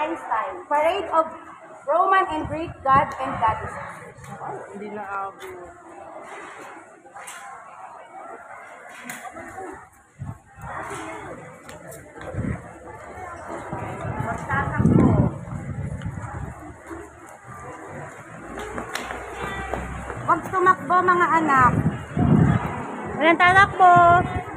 Einstein. Parade of Roman and Greek gods and goddesses. Hindi na abo. Magtatakbo. Huwag tumakbo mga anak. Walang tatakbo.